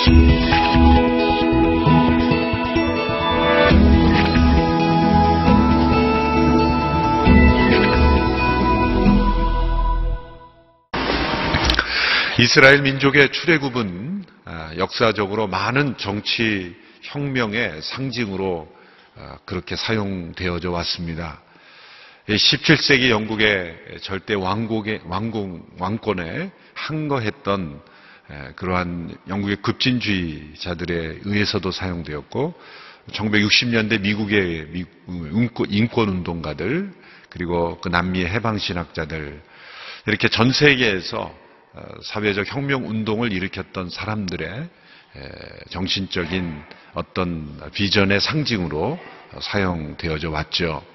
이스라엘 민족의 출애굽은 역사적으로 많은 정치 혁명의 상징으로 그렇게 사용되어져 왔습니다. 17세기 영국의 절대 왕권에 항거했던 그러한 영국의 급진주의자들에 의해서도 사용되었고, 1960년대 미국의 인권운동가들, 그리고 그 남미의 해방신학자들, 이렇게 전 세계에서 사회적 혁명운동을 일으켰던 사람들의 정신적인 어떤 비전의 상징으로 사용되어져 왔죠.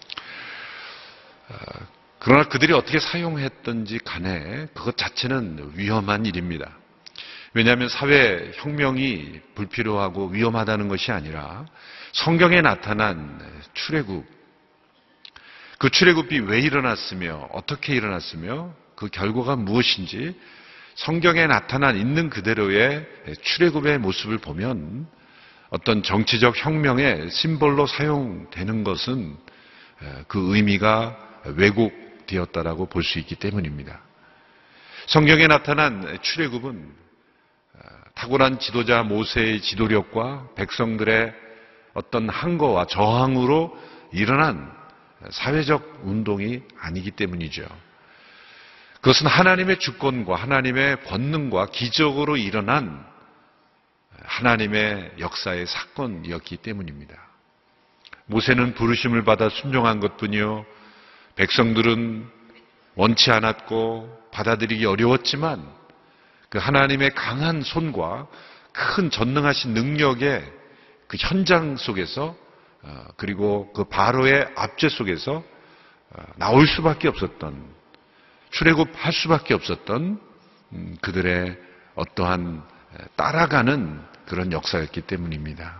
그러나 그들이 어떻게 사용했든지 간에 그것 자체는 위험한 일입니다. 왜냐하면 사회 혁명이 불필요하고 위험하다는 것이 아니라 성경에 나타난 출애굽, 그 출애굽이 왜 일어났으며 어떻게 일어났으며 그 결과가 무엇인지 성경에 나타난 있는 그대로의 출애굽의 모습을 보면 어떤 정치적 혁명의 심볼로 사용되는 것은 그 의미가 왜곡되었다라고 볼 수 있기 때문입니다. 성경에 나타난 출애굽은 탁월한 지도자 모세의 지도력과 백성들의 어떤 항거와 저항으로 일어난 사회적 운동이 아니기 때문이죠. 그것은 하나님의 주권과 하나님의 권능과 기적으로 일어난 하나님의 역사의 사건이었기 때문입니다. 모세는 부르심을 받아 순종한 것뿐이요, 백성들은 원치 않았고 받아들이기 어려웠지만 그 하나님의 강한 손과 큰 전능하신 능력의 그 현장 속에서, 그리고 그 바로의 압제 속에서 나올 수밖에 없었던, 출애굽할 수밖에 없었던 그들의 어떠한 따라가는 그런 역사였기 때문입니다.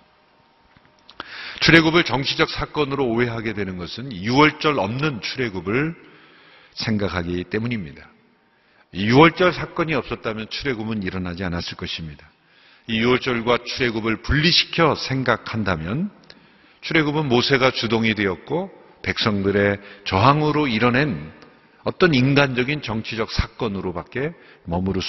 출애굽을 정치적 사건으로 오해하게 되는 것은 6월절 없는 출애굽을 생각하기 때문입니다. 이 6월절 사건이 없었다면 출애굽은 일어나지 않았을 것입니다. 이 6월절과 출애굽을 분리시켜 생각한다면 출애굽은 모세가 주동이 되었고 백성들의 저항으로 이뤄낸 어떤 인간적인 정치적 사건으로밖에 머무를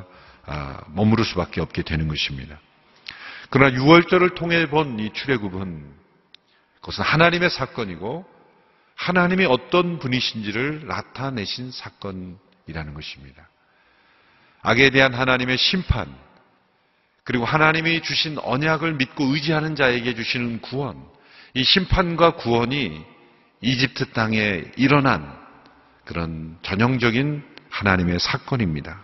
수밖에 없게 되는 것입니다. 그러나 6월절을 통해 본 이 출애굽은 그것은 하나님의 사건이고 하나님이 어떤 분이신지를 나타내신 사건이라는 것입니다. 악에 대한 하나님의 심판, 그리고 하나님이 주신 언약을 믿고 의지하는 자에게 주시는 구원, 이 심판과 구원이 이집트 땅에 일어난 그런 전형적인 하나님의 사건입니다.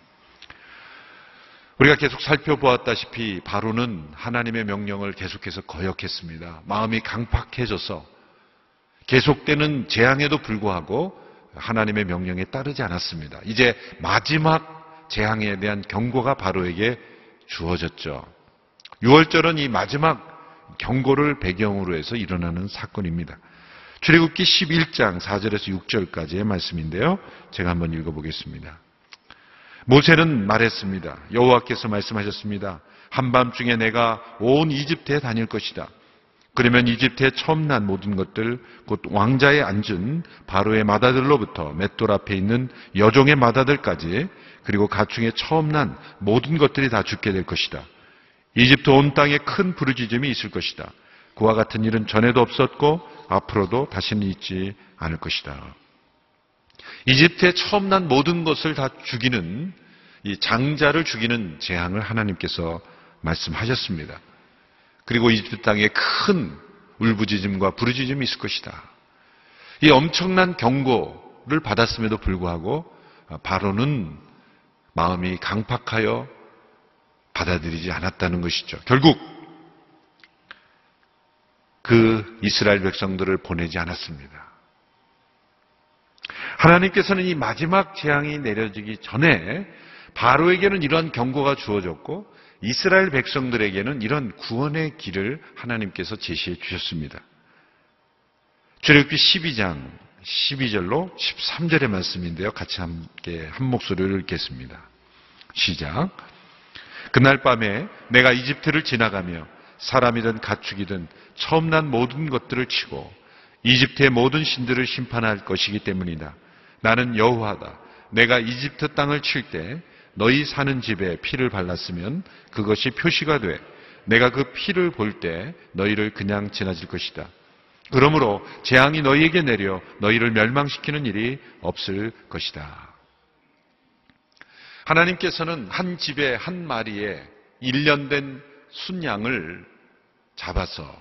우리가 계속 살펴보았다시피 바로는 하나님의 명령을 계속해서 거역했습니다. 마음이 강팍해져서 계속되는 재앙에도 불구하고 하나님의 명령에 따르지 않았습니다. 이제 마지막 재앙에 대한 경고가 바로에게 주어졌죠. 6월절은 이 마지막 경고를 배경으로 해서 일어나는 사건입니다. 출애굽기 11장 4절에서 6절까지의 말씀인데요. 제가 한번 읽어보겠습니다. 모세는 말했습니다. 여호와께서 말씀하셨습니다. 한밤중에 내가 온 이집트에 다닐 것이다. 그러면 이집트에 처음 난 모든 것들, 곧 왕자에 앉은 바로의 마다들로부터 맷돌 앞에 있는 여종의 마다들까지, 그리고 가축에 처음 난 모든 것들이 다 죽게 될 것이다. 이집트 온 땅에 큰 부르짖음이 있을 것이다. 그와 같은 일은 전에도 없었고 앞으로도 다시는 있지 않을 것이다. 이집트에 처음 난 모든 것을 다 죽이는, 이 장자를 죽이는 재앙을 하나님께서 말씀하셨습니다. 그리고 이집트 땅에 큰 울부짖음과 부르짖음이 있을 것이다. 이 엄청난 경고를 받았음에도 불구하고 바로는 마음이 강팍하여 받아들이지 않았다는 것이죠. 결국 그 이스라엘 백성들을 보내지 않았습니다. 하나님께서는 이 마지막 재앙이 내려지기 전에 바로에게는 이러한 경고가 주어졌고 이스라엘 백성들에게는 이런 구원의 길을 하나님께서 제시해 주셨습니다. 출애굽기 12장 12절로 13절의 말씀인데요. 같이 함께 한 목소리를 읽겠습니다. 시작. 그날 밤에 내가 이집트를 지나가며 사람이든 가축이든 처음 난 모든 것들을 치고 이집트의 모든 신들을 심판할 것이기 때문이다. 나는 여호와다. 내가 이집트 땅을 칠 때 너희 사는 집에 피를 발랐으면 그것이 표시가 돼 내가 그 피를 볼 때 너희를 그냥 지나칠 것이다. 그러므로 재앙이 너희에게 내려 너희를 멸망시키는 일이 없을 것이다. 하나님께서는 한 집에 한 마리에 1년 된 순양을 잡아서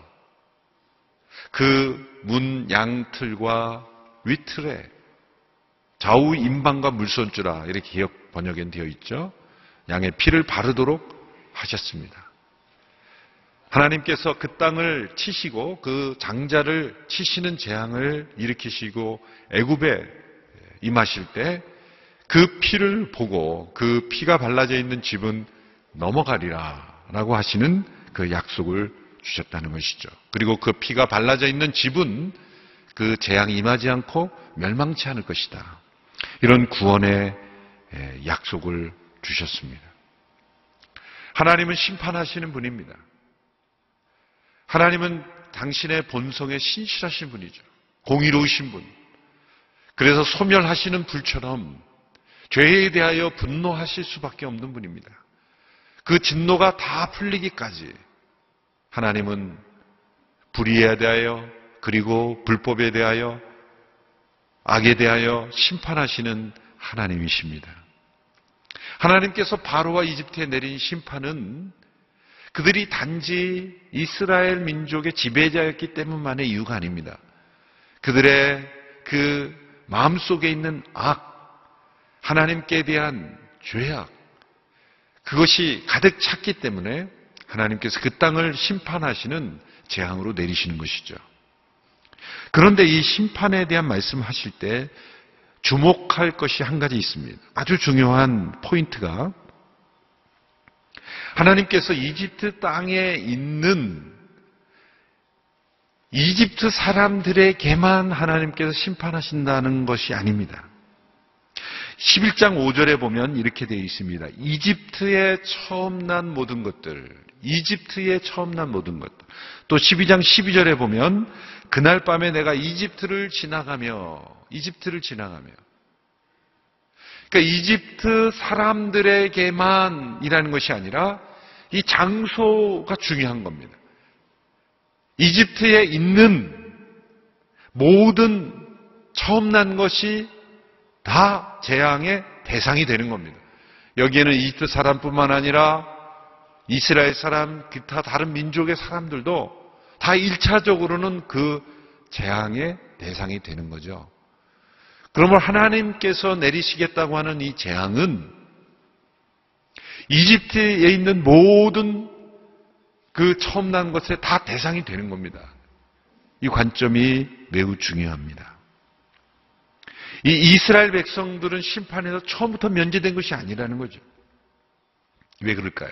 그 문 양틀과 위틀에 좌우 임방과 물손주라 이렇게 기역 번역엔 되어 있죠. 양의 피를 바르도록 하셨습니다. 하나님께서 그 땅을 치시고 그 장자를 치시는 재앙을 일으키시고 애굽에 임하실 때 그 피를 보고 그 피가 발라져 있는 집은 넘어가리라 라고 하시는 그 약속을 주셨다는 것이죠. 그리고 그 피가 발라져 있는 집은 그 재앙이 임하지 않고 멸망치 않을 것이다. 이런 구원의 약속을 주셨습니다. 하나님은 심판하시는 분입니다. 하나님은 당신의 본성에 신실하신 분이죠. 공의로우신 분. 그래서 소멸하시는 불처럼 죄에 대하여 분노하실 수밖에 없는 분입니다. 그 진노가 다 풀리기까지 하나님은 불의에 대하여 그리고 불법에 대하여 악에 대하여 심판하시는 하나님이십니다. 하나님께서 바로와 이집트에 내린 심판은 그들이 단지 이스라엘 민족의 지배자였기 때문만의 이유가 아닙니다. 그들의 그 마음속에 있는 악, 하나님께 대한 죄악, 그것이 가득 찼기 때문에 하나님께서 그 땅을 심판하시는 재앙으로 내리시는 것이죠. 그런데 이 심판에 대한 말씀하실 때 주목할 것이 한 가지 있습니다. 아주 중요한 포인트가 하나님께서 이집트 땅에 있는 이집트 사람들에게만 하나님께서 심판하신다는 것이 아닙니다. 11장 5절에 보면 이렇게 되어 있습니다. 이집트에 처음 난 모든 것들, 이집트에 처음 난 모든 것들. 또 12장 12절에 보면 그날 밤에 내가 이집트를 지나가며 그러니까 이집트 사람들에게만 이라는 것이 아니라 이 장소가 중요한 겁니다. 이집트에 있는 모든 처음 난 것이 다 재앙의 대상이 되는 겁니다. 여기에는 이집트 사람뿐만 아니라 이스라엘 사람, 기타 다른 민족의 사람들도 다 1차적으로는 그 재앙의 대상이 되는 거죠. 그러면 하나님께서 내리시겠다고 하는 이 재앙은 이집트에 있는 모든 그 처음 난 것에 다 대상이 되는 겁니다. 이 관점이 매우 중요합니다. 이 이스라엘 백성들은 심판에서 처음부터 면제된 것이 아니라는 거죠. 왜 그럴까요?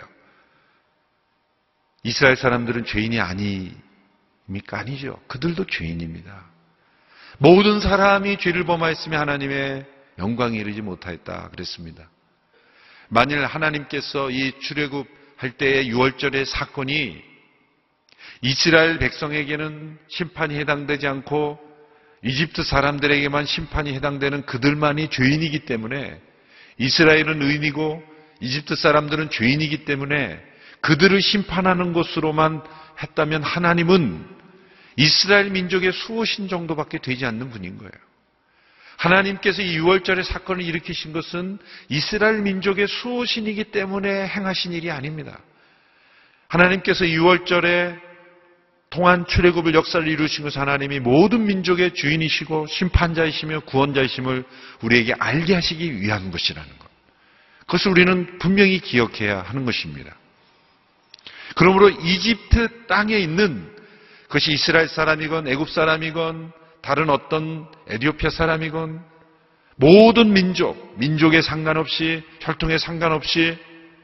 이스라엘 사람들은 죄인이 아닙니까? 아니죠. 그들도 죄인입니다. 모든 사람이 죄를 범하였으며 하나님의 영광에 이르지 못하였다 그랬습니다. 만일 하나님께서 이 출애굽할 때의 6월절의 사건이 이스라엘 백성에게는 심판이 해당되지 않고 이집트 사람들에게만 심판이 해당되는 그들만이 죄인이기 때문에 이스라엘은 의인이고 이집트 사람들은 죄인이기 때문에 그들을 심판하는 것으로만 했다면 하나님은 이스라엘 민족의 수호신 정도밖에 되지 않는 분인 거예요. 하나님께서 이 6월절의 사건을 일으키신 것은 이스라엘 민족의 수호신이기 때문에 행하신 일이 아닙니다. 하나님께서 6월절에 통한 출애굽을 역사를 이루신 것은 하나님이 모든 민족의 주인이시고 심판자이시며 구원자이심을 우리에게 알게 하시기 위한 것이라는 것. 그것을 우리는 분명히 기억해야 하는 것입니다. 그러므로 이집트 땅에 있는 그것이 이스라엘 사람이건 애굽 사람이건 다른 어떤 에티오피아 사람이건 모든 민족에 상관없이 혈통에 상관없이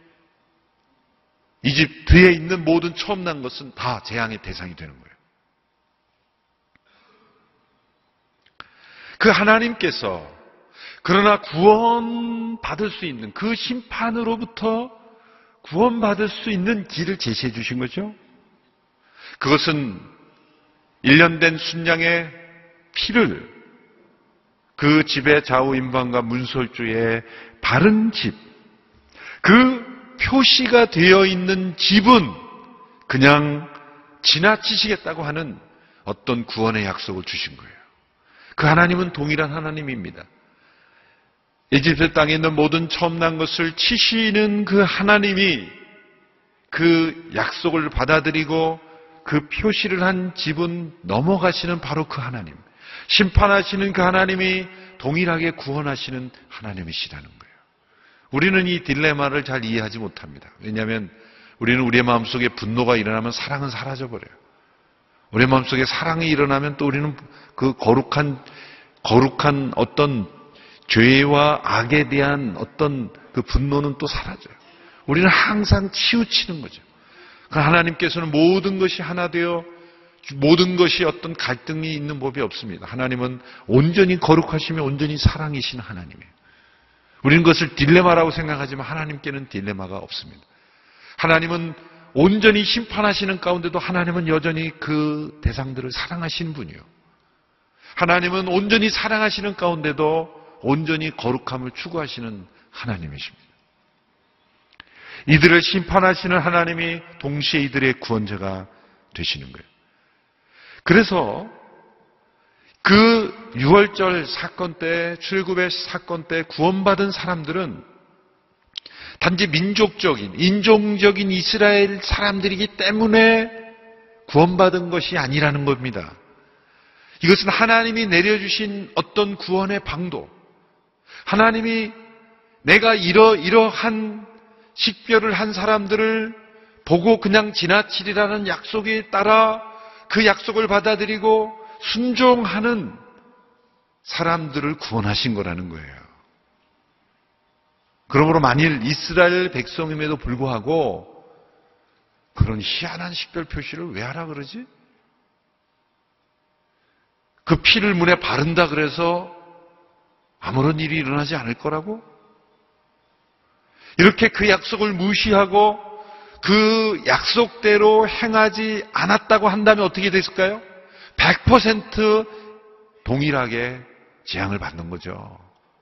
이집트에 있는 모든 처음 난 것은 다 재앙의 대상이 되는 거예요. 그 하나님께서 그러나 구원받을 수 있는 그 심판으로부터 구원받을 수 있는 길을 제시해 주신 거죠. 그것은 1년 된 순양의 피를 그 집의 좌우임방과 문설주의 바른 집, 그 표시가 되어 있는 집은 그냥 지나치시겠다고 하는 어떤 구원의 약속을 주신 거예요. 그 하나님은 동일한 하나님입니다. 이집트 땅에 있는 모든 처음 난 것을 치시는 그 하나님이 그 약속을 받아들이고 그 표시를 한 집은 넘어가시는 바로 그 하나님, 심판하시는 그 하나님이 동일하게 구원하시는 하나님이시라는 거예요. 우리는 이 딜레마를 잘 이해하지 못합니다. 왜냐하면 우리는 우리의 마음속에 분노가 일어나면 사랑은 사라져버려요. 우리의 마음속에 사랑이 일어나면 또 우리는 그 거룩한 어떤 죄와 악에 대한 어떤 그 분노는 또 사라져요. 우리는 항상 치우치는 거죠. 하나님께서는 모든 것이 하나 되어 모든 것이 어떤 갈등이 있는 법이 없습니다. 하나님은 온전히 거룩하시며 온전히 사랑이신 하나님이에요. 우리는 그것을 딜레마라고 생각하지만 하나님께는 딜레마가 없습니다. 하나님은 온전히 심판하시는 가운데도 하나님은 여전히 그 대상들을 사랑하시는 분이요. 하나님은 온전히 사랑하시는 가운데도 온전히 거룩함을 추구하시는 하나님이십니다. 이들을 심판하시는 하나님이 동시에 이들의 구원자가 되시는 거예요. 그래서 그 유월절 사건 때, 출애굽의 사건 때 구원받은 사람들은 단지 민족적인, 인종적인 이스라엘 사람들이기 때문에 구원받은 것이 아니라는 겁니다. 이것은 하나님이 내려주신 어떤 구원의 방도, 하나님이 내가 이러한 식별을 한 사람들을 보고 그냥 지나치리라는 약속에 따라 그 약속을 받아들이고 순종하는 사람들을 구원하신 거라는 거예요. 그러므로 만일 이스라엘 백성임에도 불구하고 그런 희한한 식별 표시를 왜 하라 그러지? 그 피를 문에 바른다 그래서 아무런 일이 일어나지 않을 거라고? 이렇게 그 약속을 무시하고 그 약속대로 행하지 않았다고 한다면 어떻게 됐을까요? 100% 동일하게 재앙을 받는 거죠.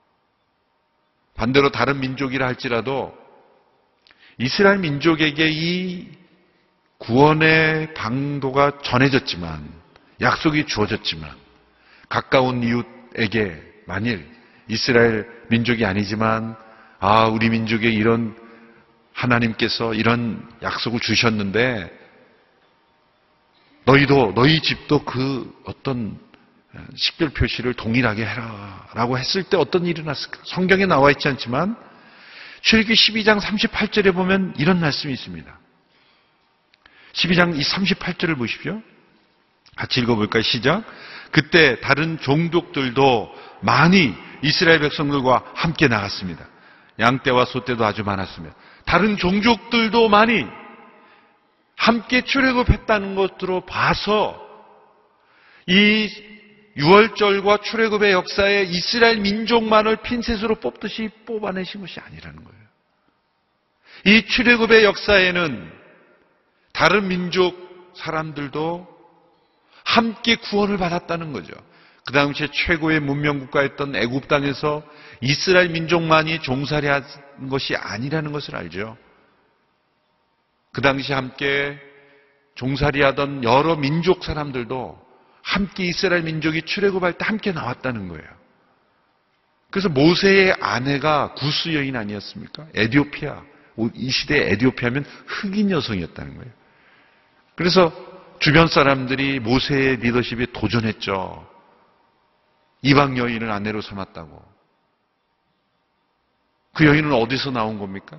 반대로 다른 민족이라 할지라도 이스라엘 민족에게 이 구원의 방도가 전해졌지만, 약속이 주어졌지만, 가까운 이웃에게 만일 이스라엘 민족이 아니지만 우리 민족에 이런 하나님께서 이런 약속을 주셨는데 너희 집도 그 어떤 식별 표시를 동일하게 해라 라고 했을 때 어떤 일이 일어났을까? 성경에 나와 있지 않지만 출애굽기 12장 38절에 보면 이런 말씀이 있습니다. 12장 이 38절을 보십시오. 같이 읽어볼까요? 시작. 그때 다른 종족들도 많이 이스라엘 백성들과 함께 나갔습니다. 양떼와 소떼도 아주 많았으며 다른 종족들도 많이 함께 출애굽했다는 것으로 봐서 이 유월절과 출애굽의 역사에 이스라엘 민족만을 핀셋으로 뽑듯이 뽑아내신 것이 아니라는 거예요. 이 출애굽의 역사에는 다른 민족 사람들도 함께 구원을 받았다는 거죠. 그 당시에 최고의 문명국가였던 애굽 땅에서 이스라엘 민족만이 종살이 한 것이 아니라는 것을 알죠. 그 당시 함께 종살이하던 여러 민족 사람들도 함께 이스라엘 민족이 출애굽할 때 함께 나왔다는 거예요. 그래서 모세의 아내가 구스 여인 아니었습니까? 에디오피아. 이 시대에 에디오피아면 흑인 여성이었다는 거예요. 그래서 주변 사람들이 모세의 리더십에 도전했죠. 이방 여인을 아내로 삼았다고. 그 여인은 어디서 나온 겁니까?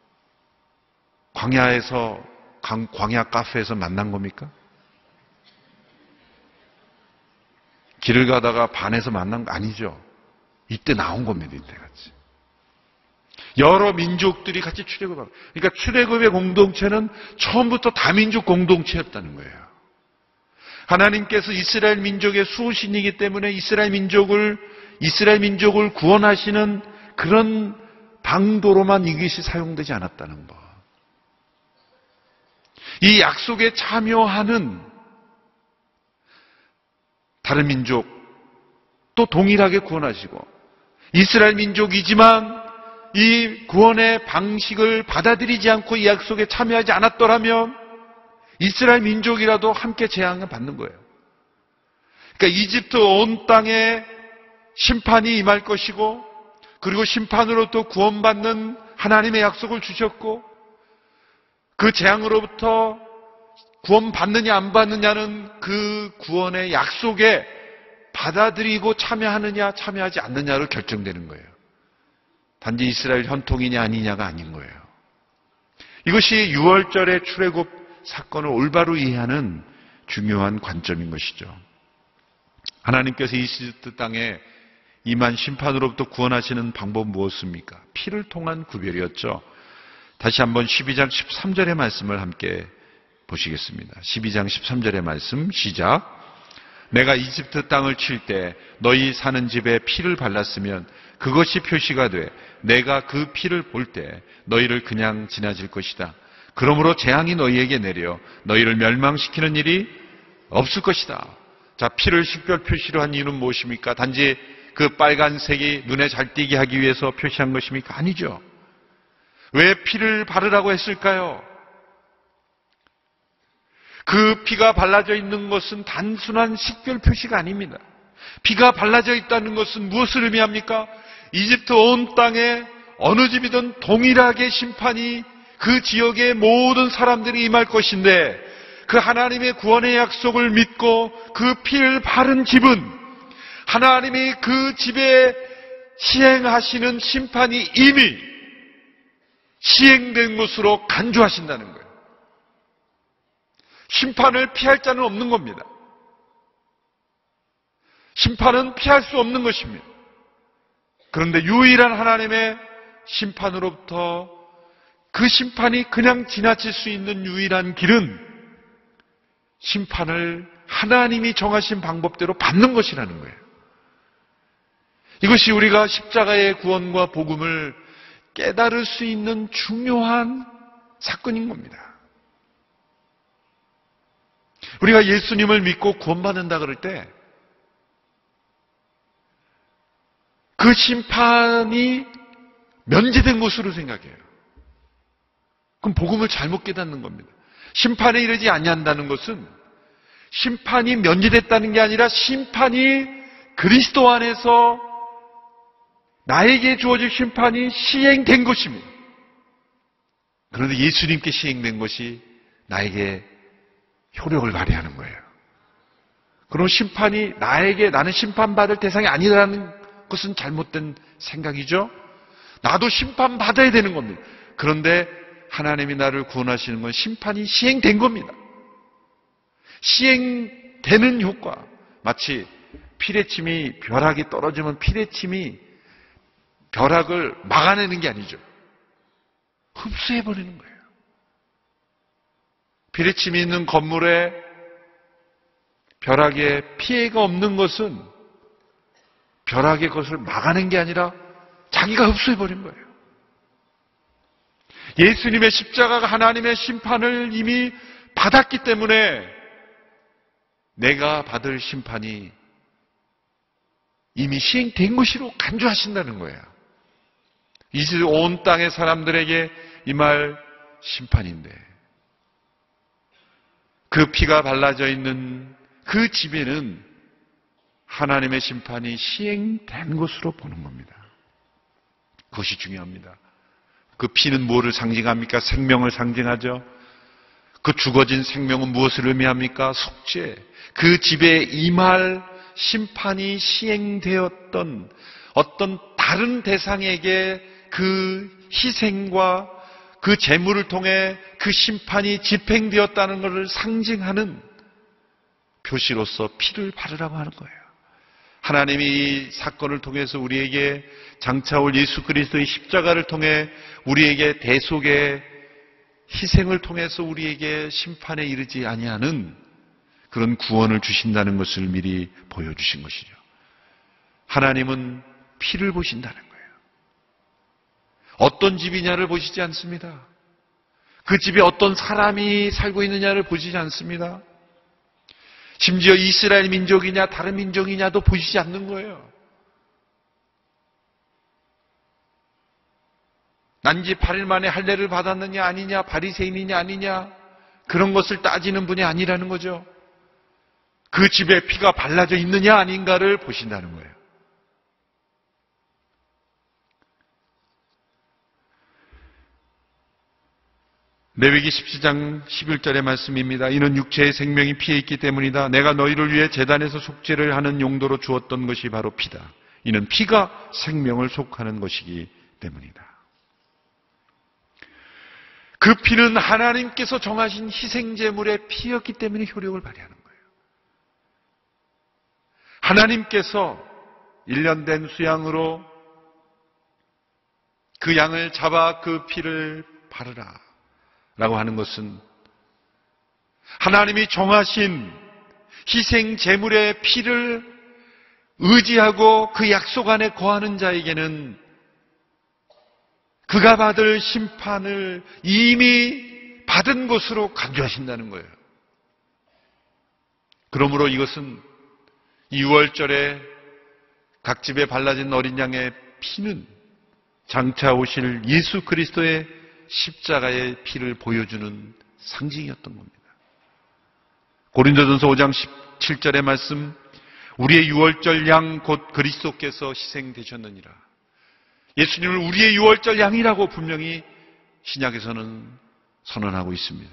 광야에서, 광야 카페에서 만난 겁니까? 길을 가다가 반에서 만난 거 아니죠. 이때 나온 겁니다. 이때 같이. 여러 민족들이 같이 출애굽하고. 그러니까 출애굽의 공동체는 처음부터 다민족 공동체였다는 거예요. 하나님께서 이스라엘 민족의 수호신이기 때문에 이스라엘 민족을 구원하시는 그런 방도로만 이것이 사용되지 않았다는 것. 이 약속에 참여하는 다른 민족 또 동일하게 구원하시고, 이스라엘 민족이지만 이 구원의 방식을 받아들이지 않고 이 약속에 참여하지 않았더라면 이스라엘 민족이라도 함께 재앙을 받는 거예요. 그러니까 이집트 온 땅에 심판이 임할 것이고, 그리고 심판으로부터 구원받는 하나님의 약속을 주셨고, 그 재앙으로부터 구원받느냐 안 받느냐는 그 구원의 약속에 받아들이고 참여하느냐 참여하지 않느냐로 결정되는 거예요. 단지 이스라엘 현통이냐 아니냐가 아닌 거예요. 이것이 6월절의 출애굽 사건을 올바로 이해하는 중요한 관점인 것이죠. 하나님께서 이집트 땅에 임한 심판으로부터 구원하시는 방법은 무엇입니까? 피를 통한 구별이었죠. 다시 한번 12장 13절의 말씀을 함께 보시겠습니다. 12장 13절의 말씀 시작. 내가 이집트 땅을 칠 때 너희 사는 집에 피를 발랐으면 그것이 표시가 돼 내가 그 피를 볼 때 너희를 그냥 지나칠 것이다. 그러므로 재앙이 너희에게 내려 너희를 멸망시키는 일이 없을 것이다. 자, 피를 식별 표시로 한 이유는 무엇입니까? 단지 그 빨간색이 눈에 잘 띄게 하기 위해서 표시한 것입니까? 아니죠. 왜 피를 바르라고 했을까요? 그 피가 발라져 있는 것은 단순한 식별 표시가 아닙니다. 피가 발라져 있다는 것은 무엇을 의미합니까? 이집트 온 땅에 어느 집이든 동일하게 심판이 그 지역의 모든 사람들이 임할 것인데, 그 하나님의 구원의 약속을 믿고 그 피를 바른 집은 하나님이 그 집에 시행하시는 심판이 이미 시행된 것으로 간주하신다는 거예요. 심판을 피할 자는 없는 겁니다. 심판은 피할 수 없는 것입니다. 그런데 유일한 하나님의 심판으로부터 그 심판이 그냥 지나칠 수 있는 유일한 길은 심판을 하나님이 정하신 방법대로 받는 것이라는 거예요. 이것이 우리가 십자가의 구원과 복음을 깨달을 수 있는 중요한 사건인 겁니다. 우리가 예수님을 믿고 구원받는다 그럴 때 그 심판이 면제된 것으로 생각해요. 그럼 복음을 잘못 깨닫는 겁니다. 심판에 이르지 아니한다는 것은 심판이 면제됐다는 게 아니라 심판이 그리스도 안에서 나에게 주어질 심판이 시행된 것입니다. 그런데 예수님께 시행된 것이 나에게 효력을 발휘하는 거예요. 그럼 심판이 나는 심판받을 대상이 아니라는 것은 잘못된 생각이죠. 나도 심판받아야 되는 겁니다. 그런데 하나님이 나를 구원하시는 건 심판이 시행된 겁니다. 시행되는 효과, 마치 피레침이 벼락이 떨어지면 피레침이 벼락을 막아내는 게 아니죠. 흡수해버리는 거예요. 피레침이 있는 건물에 벼락에 피해가 없는 것은 벼락의 것을 막아낸 게 아니라 자기가 흡수해버린 거예요. 예수님의 십자가가 하나님의 심판을 이미 받았기 때문에 내가 받을 심판이 이미 시행된 것으로 간주하신다는 거예요. 이제 온 땅의 사람들에게 임할 심판인데, 그 피가 발라져 있는 그 집에는 하나님의 심판이 시행된 것으로 보는 겁니다. 그것이 중요합니다. 그 피는 무엇을 상징합니까? 생명을 상징하죠. 그 죽어진 생명은 무엇을 의미합니까? 속죄. 그 집에 임할 심판이 시행되었던 어떤 다른 대상에게 그 희생과 그 제물을 통해 그 심판이 집행되었다는 것을 상징하는 표시로서 피를 바르라고 하는 거예요. 하나님이 이 사건을 통해서 우리에게 장차올 예수 그리스도의 십자가를 통해 우리에게 대속의 희생을 통해서 우리에게 심판에 이르지 아니하는 그런 구원을 주신다는 것을 미리 보여주신 것이죠. 하나님은 피를 보신다는 거예요. 어떤 집이냐를 보시지 않습니다. 그 집에 어떤 사람이 살고 있느냐를 보시지 않습니다. 심지어 이스라엘 민족이냐 다른 민족이냐도 보시지 않는 거예요. 난지 8일 만에 할례를 받았느냐 아니냐, 바리새인이냐 아니냐, 그런 것을 따지는 분이 아니라는 거죠. 그 집에 피가 발라져 있느냐 아닌가를 보신다는 거예요. 레위기 17장 11절의 말씀입니다. 이는 육체의 생명이 피에 있기 때문이다. 내가 너희를 위해 제단에서 속죄를 하는 용도로 주었던 것이 바로 피다. 이는 피가 생명을 속하는 것이기 때문이다. 그 피는 하나님께서 정하신 희생제물의 피였기 때문에 효력을 발휘하는 거예요. 하나님께서 1년 된 수양으로 그 양을 잡아 그 피를 바르라 라고 하는 것은 하나님이 정하신 희생제물의 피를 의지하고 그 약속 안에 거하는 자에게는 그가 받을 심판을 이미 받은 것으로 간주하신다는 거예요. 그러므로 이것은 이 유월절에 각 집에 발라진 어린 양의 피는 장차 오실 예수 그리스도의 십자가의 피를 보여주는 상징이었던 겁니다. 고린도전서 5장 17절의 말씀, 우리의 유월절 양 곧 그리스도께서 희생되셨느니라. 예수님을 우리의 유월절 양이라고 분명히 신약에서는 선언하고 있습니다.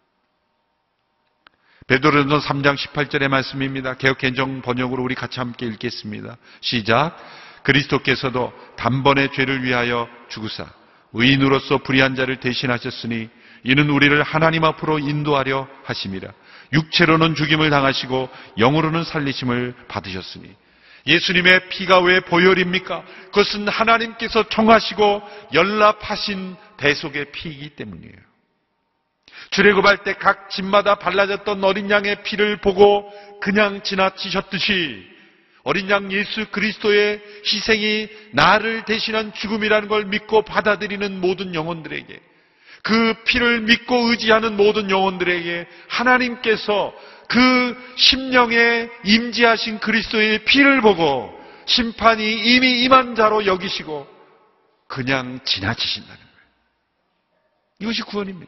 베드로전서 3장 18절의 말씀입니다. 개역개정 번역으로 우리 같이 함께 읽겠습니다. 시작. 그리스도께서도 단번에 죄를 위하여 죽으사 의인으로서 불의한 자를 대신하셨으니 이는 우리를 하나님 앞으로 인도하려 하심이라. 육체로는 죽임을 당하시고 영으로는 살리심을 받으셨으니. 예수님의 피가 왜 보혈입니까? 그것은 하나님께서 정하시고 연락하신 대속의 피이기 때문이에요. 출애굽할 때 각 집마다 발라졌던 어린 양의 피를 보고 그냥 지나치셨듯이 어린 양 예수 그리스도의 희생이 나를 대신한 죽음이라는 걸 믿고 받아들이는 모든 영혼들에게, 그 피를 믿고 의지하는 모든 영혼들에게 하나님께서 그 심령에 임재하신 그리스도의 피를 보고 심판이 이미 임한 자로 여기시고 그냥 지나치신다는 거예요. 이것이 구원입니다.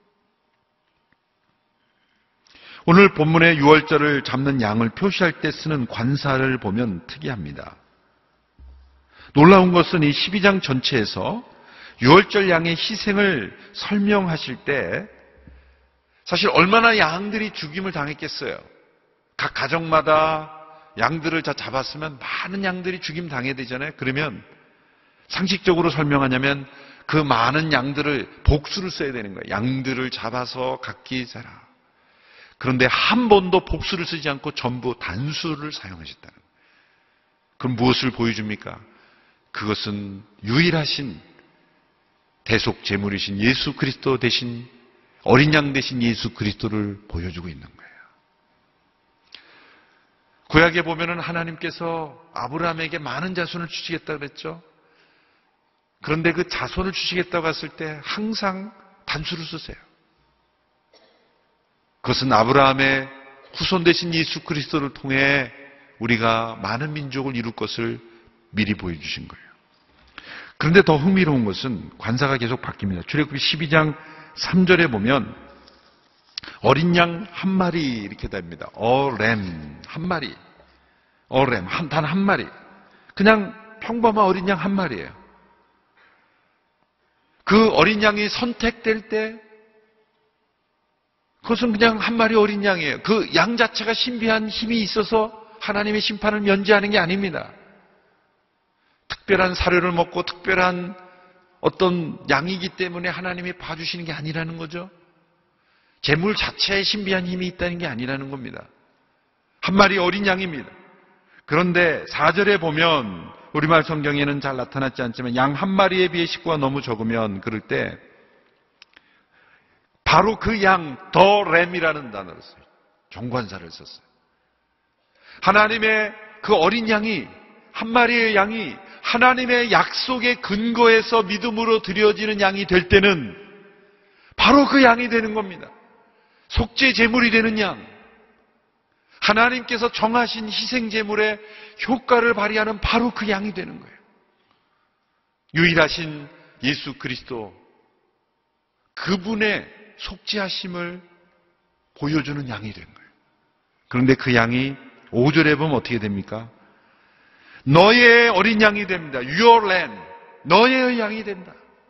오늘 본문의 유월절을 잡는 양을 표시할 때 쓰는 관사를 보면 특이합니다. 놀라운 것은 이 12장 전체에서 유월절 양의 희생을 설명하실 때 사실 얼마나 양들이 죽임을 당했겠어요. 각 가정마다 양들을 다 잡았으면 많은 양들이 죽임 당해야 되잖아요. 그러면 상식적으로 설명하냐면 그 많은 양들을 복수를 써야 되는 거예요. 양들을 잡아서 각기 자라. 그런데 한 번도 복수를 쓰지 않고 전부 단수를 사용하셨다는 거예요. 그럼 무엇을 보여줍니까? 그것은 유일하신 대속 제물이신 예수 그리스도 대신 어린 양 대신 예수 그리스도를 보여주고 있는 거예요. 구약에 보면은 하나님께서 아브라함에게 많은 자손을 주시겠다고 그랬죠. 그런데 그 자손을 주시겠다고 했을 때 항상 단수를 쓰세요. 그것은 아브라함의 후손 되신 예수 그리스도를 통해 우리가 많은 민족을 이룰 것을 미리 보여주신 거예요. 그런데 더 흥미로운 것은 관사가 계속 바뀝니다. 출애굽기 12장 3절에 보면 어린 양 한 마리 이렇게 됩니다. 어렘 한 마리, 어렘 단 한 마리, 그냥 평범한 어린 양 한 마리예요. 그 어린 양이 선택될 때 그것은 그냥 한 마리 어린 양이에요. 그 양 자체가 신비한 힘이 있어서 하나님의 심판을 면제하는 게 아닙니다. 특별한 사료를 먹고 특별한 어떤 양이기 때문에 하나님이 봐주시는 게 아니라는 거죠. 제물 자체에 신비한 힘이 있다는 게 아니라는 겁니다. 한 마리 어린 양입니다. 그런데 4절에 보면 우리말 성경에는 잘 나타났지 않지만 양 한 마리에 비해 식구가 너무 적으면 그럴 때 바로 그 양 더 램이라는 단어를 써요. 종관사를 썼어요. 하나님의 그 어린 양이, 한 마리의 양이 하나님의 약속의 근거에서 믿음으로 드려지는 양이 될 때는 바로 그 양이 되는 겁니다. 속죄 제물이 되는 양. 하나님께서 정하신 희생 제물의 효과를 발휘하는 바로 그 양이 되는 거예요. 유일하신 예수 그리스도, 그분의 속죄하심을 보여주는 양이 된 거예요. 그런데 그 양이 5절에 보면 어떻게 됩니까? 너의 어린 양이 됩니다. Your lamb. 너의 양이 된다.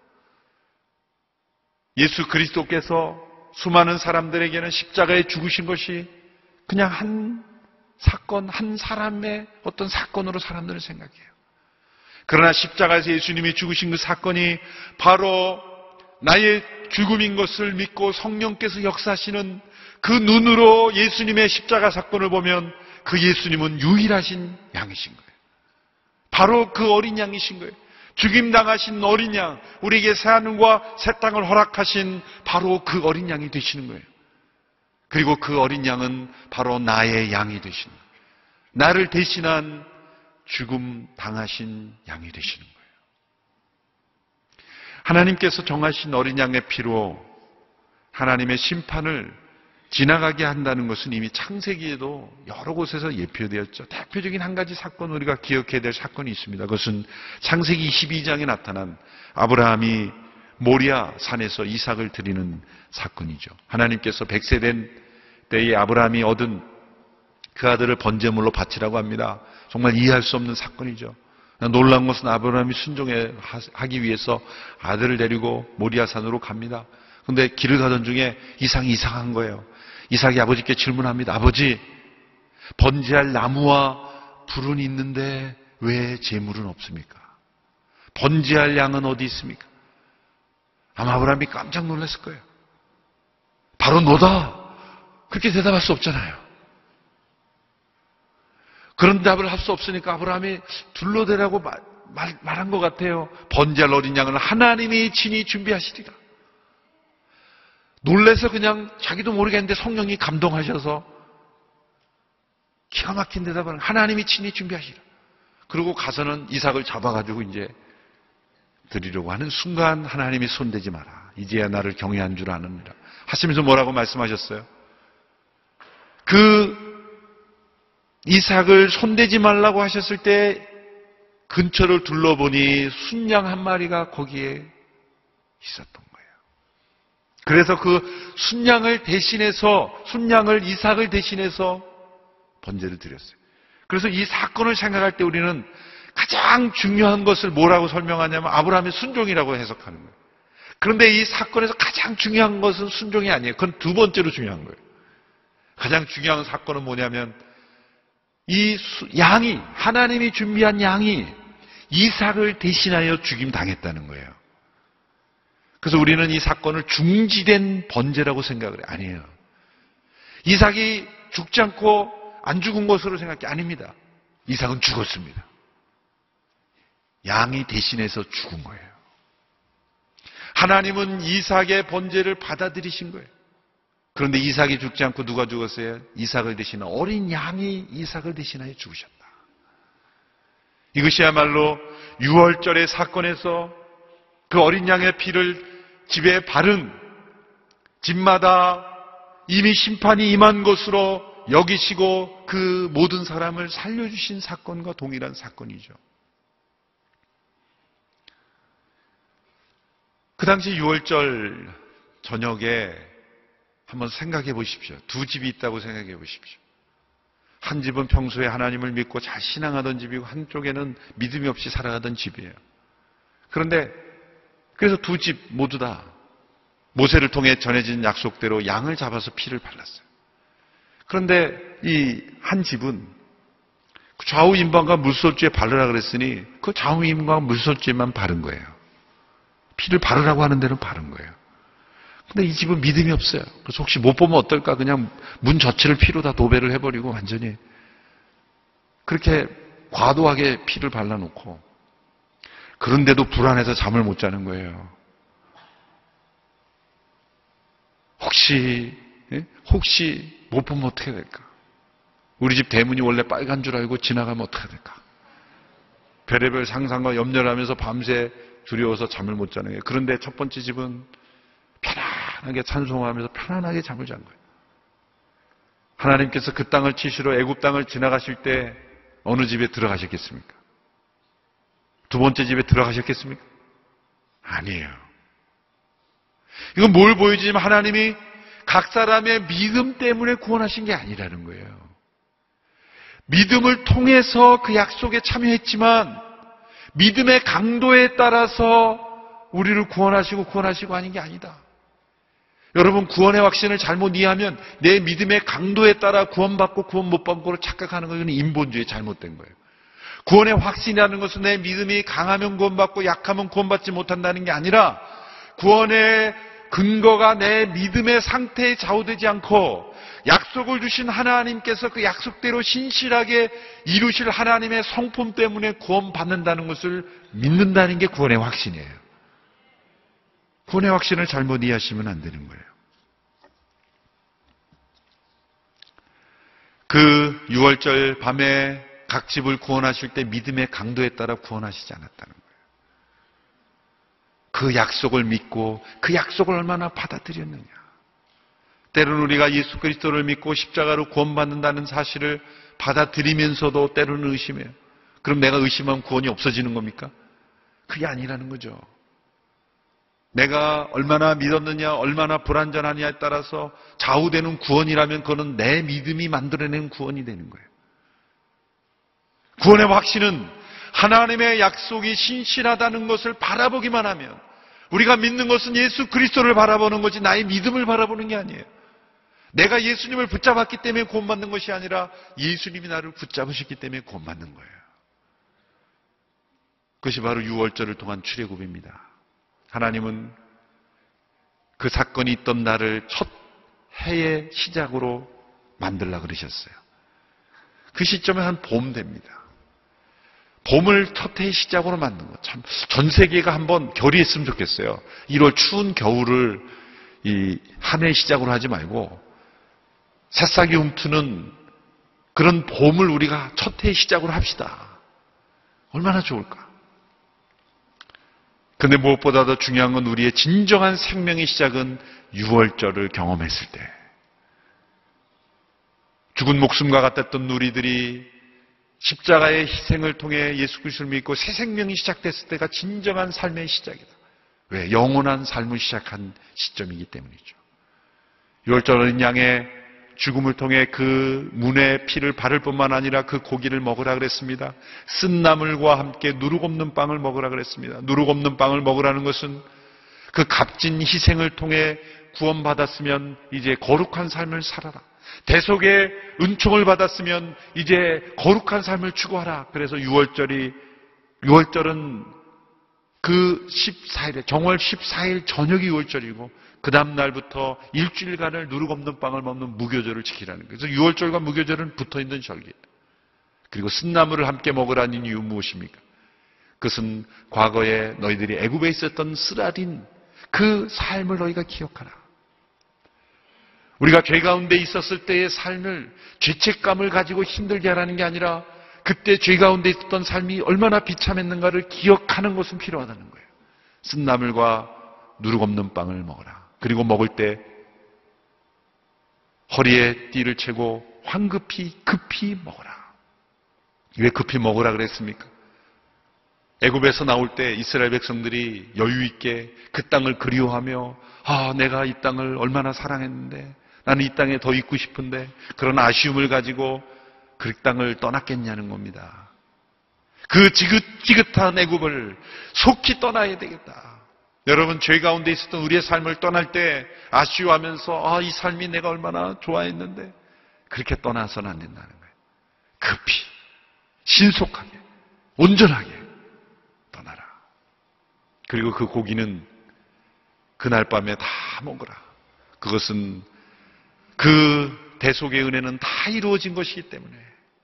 예수 그리스도께서 수많은 사람들에게는 십자가에 죽으신 것이 그냥 한 사건, 한 사람의 어떤 사건으로 사람들은 생각해요. 그러나 십자가에서 예수님이 죽으신 그 사건이 바로 나의 죽음인 것을 믿고 성령께서 역사하시는 그 눈으로 예수님의 십자가 사건을 보면 그 예수님은 유일하신 양이신 거예요. 바로 그 어린 양이신 거예요. 죽임당하신 어린 양, 우리에게 새하늘과 새 땅을 허락하신 바로 그 어린 양이 되시는 거예요. 그리고 그 어린 양은 바로 나의 양이 되시는 거예요. 나를 대신한 죽음 당하신 양이 되시는 거예요. 하나님께서 정하신 어린 양의 피로 하나님의 심판을 지나가게 한다는 것은 이미 창세기에도 여러 곳에서 예표되었죠. 대표적인 한 가지 사건, 우리가 기억해야 될 사건이 있습니다. 그것은 창세기 22장에 나타난 아브라함이 모리아 산에서 이삭을 드리는 사건이죠. 하나님께서 100세 된 때에 아브라함이 얻은 그 아들을 번제물로 바치라고 합니다. 정말 이해할 수 없는 사건이죠. 놀라운 것은 아브라함이 순종하기 위해서 아들을 데리고 모리아 산으로 갑니다. 그런데 길을 가던 중에 이삭이 이상한 거예요. 이삭이 아버지께 질문합니다. 아버지, 번제할 나무와 불은 있는데 왜 제물은 없습니까? 번제할 양은 어디 있습니까? 아마 아브라함이 깜짝 놀랐을 거예요. 바로 너다. 그렇게 대답할 수 없잖아요. 그런 대답을 할 수 없으니까 아브라함이 둘러대라고 말한 것 같아요. 번제할 어린 양을 하나님이 친히 준비하시리라. 놀래서 그냥 자기도 모르게 했는데 성령이 감동하셔서 기가 막힌 대답을 하나님이 친히 준비하시라. 그리고 가서는 이삭을 잡아가지고 이제 드리려고 하는 순간 하나님이 손대지 마라. 이제야 나를 경외한 줄 아느니라. 하시면서 뭐라고 말씀하셨어요? 그 이삭을 손대지 말라고 하셨을 때 근처를 둘러보니 순양 한 마리가 거기에 있었던 거예요. 그래서 그 순양을 이삭을 대신해서 번제를 드렸어요. 그래서 이 사건을 생각할 때 우리는 가장 중요한 것을 뭐라고 설명하냐면 아브라함의 순종이라고 해석하는 거예요. 그런데 이 사건에서 가장 중요한 것은 순종이 아니에요. 그건 두 번째로 중요한 거예요. 가장 중요한 사건은 뭐냐면 이 양이, 하나님이 준비한 양이 이삭을 대신하여 죽임 당했다는 거예요. 그래서 우리는 이 사건을 중지된 번제라고 생각을 해요. 아니에요. 이삭이 죽지 않고 안 죽은 것으로 생각해. 아닙니다. 이삭은 죽었습니다. 양이 대신해서 죽은 거예요. 하나님은 이삭의 번제를 받아들이신 거예요. 그런데 이삭이 죽지 않고 누가 죽었어요? 이삭을 대신한 어린 양이 이삭을 대신하여 죽으셨다. 이것이야말로 유월절의 사건에서 그 어린 양의 피를 집에 바른 집마다 이미 심판이 임한 것으로 여기시고 그 모든 사람을 살려주신 사건과 동일한 사건이죠. 그 당시 유월절 저녁에 한번 생각해 보십시오. 두 집이 있다고 생각해 보십시오. 한 집은 평소에 하나님을 믿고 잘 신앙하던 집이고 한쪽에는 믿음이 없이 살아가던 집이에요. 그런데 그래서 두 집 모두 다 모세를 통해 전해진 약속대로 양을 잡아서 피를 발랐어요. 그런데 이 한 집은 좌우 임방과 물솔주에 바르라 그랬으니 그 좌우 임방과 물솔주에만 바른 거예요. 피를 바르라고 하는 데는 바른 거예요. 근데 이 집은 믿음이 없어요. 그래서 혹시 못 보면 어떨까? 그냥 문 자체를 피로 다 도배를 해버리고 완전히 그렇게 과도하게 피를 발라놓고 그런데도 불안해서 잠을 못 자는 거예요. 혹시 못 보면 어떻게 될까? 우리 집 대문이 원래 빨간 줄 알고 지나가면 어떻게 될까? 별의별 상상과 염려를 하면서 밤새 두려워서 잠을 못 자는 거예요. 그런데 첫 번째 집은 편안하게 찬송하면서 편안하게 잠을 잔 거예요. 하나님께서 그 땅을 치시러 애굽 땅을 지나가실 때 어느 집에 들어가셨겠습니까? 두 번째 집에 들어가셨겠습니까? 아니에요. 이건 뭘 보여주냐면 하나님이 각 사람의 믿음 때문에 구원하신 게 아니라는 거예요. 믿음을 통해서 그 약속에 참여했지만 믿음의 강도에 따라서 우리를 구원하시고 아닌 게 아니다. 여러분, 구원의 확신을 잘못 이해하면 내 믿음의 강도에 따라 구원받고 구원 못 받고를 착각하는 것은 인본주의 잘못된 거예요. 구원의 확신이라는 것은 내 믿음이 강하면 구원받고 약하면 구원받지 못한다는 게 아니라 구원의 근거가 내 믿음의 상태에 좌우되지 않고 약속을 주신 하나님께서 그 약속대로 신실하게 이루실 하나님의 성품 때문에 구원받는다는 것을 믿는다는 게 구원의 확신이에요. 구원의 확신을 잘못 이해하시면 안 되는 거예요. 그 6월절 밤에 각 집을 구원하실 때 믿음의 강도에 따라 구원하시지 않았다는 거예요. 그 약속을 믿고 그 약속을 얼마나 받아들였느냐. 때로는 우리가 예수 그리스도를 믿고 십자가로 구원받는다는 사실을 받아들이면서도 때로는 의심해요. 그럼 내가 의심하면 구원이 없어지는 겁니까? 그게 아니라는 거죠. 내가 얼마나 믿었느냐, 얼마나 불완전하냐에 따라서 좌우되는 구원이라면 그거는 내 믿음이 만들어내는 구원이 되는 거예요. 구원의 확신은 하나님의 약속이 신실하다는 것을 바라보기만 하면, 우리가 믿는 것은 예수 그리스도를 바라보는 거지 나의 믿음을 바라보는 게 아니에요. 내가 예수님을 붙잡았기 때문에 구원받는 것이 아니라 예수님이 나를 붙잡으셨기 때문에 구원받는 거예요. 그것이 바로 6월절을 통한 출애굽입니다. 하나님은 그 사건이 있던 날을 첫 해의 시작으로 만들라 그러셨어요. 그 시점에 한 봄 됩니다. 봄을 첫 해의 시작으로 만든 것. 참, 전 세계가 한번 결의했으면 좋겠어요. 1월 추운 겨울을 이 한 해의 시작으로 하지 말고 새싹이 움트는 그런 봄을 우리가 첫 해의 시작으로 합시다. 얼마나 좋을까? 근데 무엇보다 더 중요한 건 우리의 진정한 생명의 시작은 6월절을 경험했을 때. 죽은 목숨과 같았던 우리들이 십자가의 희생을 통해 예수 그리스도를 믿고 새 생명이 시작됐을 때가 진정한 삶의 시작이다. 왜? 영원한 삶을 시작한 시점이기 때문이죠. 6월절 어린 양의 죽음을 통해 그 문의 피를 바를 뿐만 아니라 그 고기를 먹으라 그랬습니다. 쓴 나물과 함께 누룩 없는 빵을 먹으라 그랬습니다. 누룩 없는 빵을 먹으라는 것은 그 값진 희생을 통해 구원받았으면 이제 거룩한 삶을 살아라. 대속의 은총을 받았으면 이제 거룩한 삶을 추구하라. 그래서 6월절은 그 14일에 정월 14일 저녁이 6월절이고 그 다음 날부터 일주일간을 누룩 없는 빵을 먹는 무교절을 지키라는 거예요. 그래서 6월절과 무교절은 붙어있는 절기예요. 그리고 쓴나물을 함께 먹으라는 이유 무엇입니까? 그것은 과거에 너희들이 애굽에 있었던 쓰라린 그 삶을 너희가 기억하라. 우리가 죄 가운데 있었을 때의 삶을 죄책감을 가지고 힘들게 하라는 게 아니라 그때 죄 가운데 있었던 삶이 얼마나 비참했는가를 기억하는 것은 필요하다는 거예요. 쓴나물과 누룩 없는 빵을 먹어라. 그리고 먹을 때 허리에 띠를 채고 황급히 급히 먹어라. 왜 급히 먹으라 그랬습니까? 애굽에서 나올 때 이스라엘 백성들이 여유 있게 그 땅을 그리워하며 내가 이 땅을 얼마나 사랑했는데 나는 이 땅에 더 있고 싶은데 그런 아쉬움을 가지고 그 땅을 떠났겠냐는 겁니다. 그 지긋지긋한 애굽을 속히 떠나야 되겠다. 여러분, 죄 가운데 있었던 우리의 삶을 떠날 때 아쉬워하면서 이 삶이 내가 얼마나 좋아했는데 그렇게 떠나서는 안 된다는 거예요. 급히, 신속하게, 온전하게 떠나라. 그리고 그 고기는 그날 밤에 다 먹으라. 그것은 그 대속의 은혜는 다 이루어진 것이기 때문에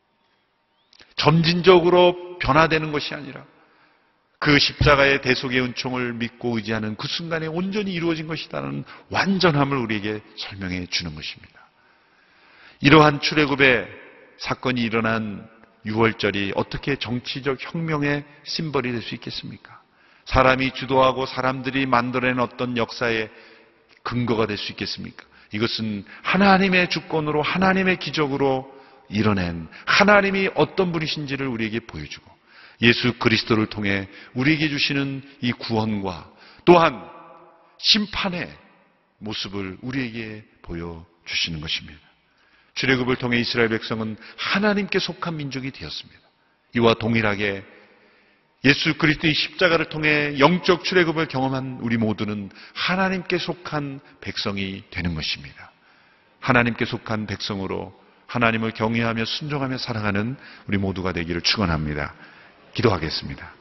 점진적으로 변화되는 것이 아니라 그 십자가의 대속의 은총을 믿고 의지하는 그 순간에 온전히 이루어진 것이라는 완전함을 우리에게 설명해 주는 것입니다. 이러한 출애굽의 사건이 일어난 6월절이 어떻게 정치적 혁명의 심벌이 될 수 있겠습니까? 사람이 주도하고 사람들이 만들어낸 어떤 역사의 근거가 될 수 있겠습니까? 이것은 하나님의 주권으로 하나님의 기적으로 이뤄낸 하나님이 어떤 분이신지를 우리에게 보여주고 예수 그리스도를 통해 우리에게 주시는 이 구원과 또한 심판의 모습을 우리에게 보여주시는 것입니다. 출애굽을 통해 이스라엘 백성은 하나님께 속한 민족이 되었습니다. 이와 동일하게 예수 그리스도의 십자가를 통해 영적 출애굽을 경험한 우리 모두는 하나님께 속한 백성이 되는 것입니다. 하나님께 속한 백성으로 하나님을 경외하며 순종하며 사랑하는 우리 모두가 되기를 축원합니다. 기도하겠습니다.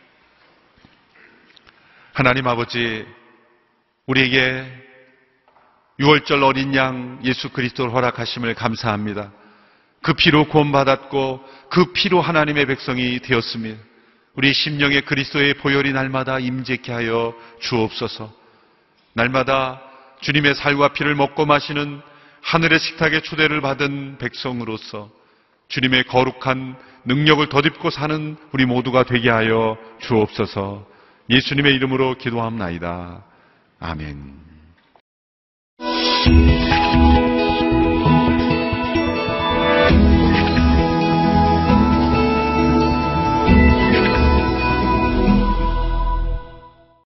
하나님 아버지, 우리에게 6월절 어린 양 예수 그리스도를 허락하심을 감사합니다. 그 피로 구원받았고 그 피로 하나님의 백성이 되었습니다. 우리 심령의 그리스도의 보혈이 날마다 임재케 하여 주옵소서. 날마다 주님의 살과 피를 먹고 마시는 하늘의 식탁에 초대를 받은 백성으로서 주님의 거룩한 능력을 덧입고 사는 우리 모두가 되게 하여 주옵소서. 예수님의 이름으로 기도합나이다. 아멘.